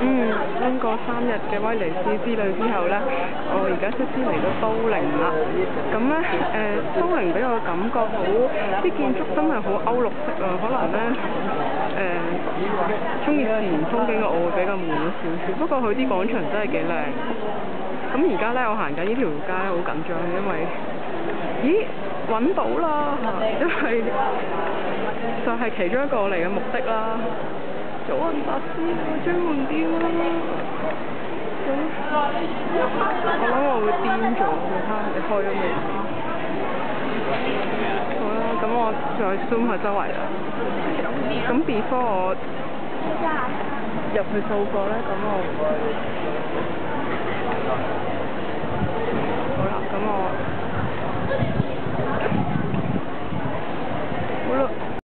經過3日嘅威尼斯之旅之後呢，我而家卒之嚟到都靈啦。咁呢，都靈俾我感覺好，啲建築真係好歐陸式啊。可能呢，中意自然風景嘅我會比較悶少少。不過佢啲廣場真係幾靚。咁而家呢，我行緊呢條街好緊張，因為咦揾到啦，因為就係其中一個我嚟嘅目的啦。祖雲達斯專門店啦，我諗我會癲咗，你睇下你開咗未？好啦，咁我再 zoom 下周圍啦。咁 before 我入去掃貨咧，咁我好啦，咁我好啦。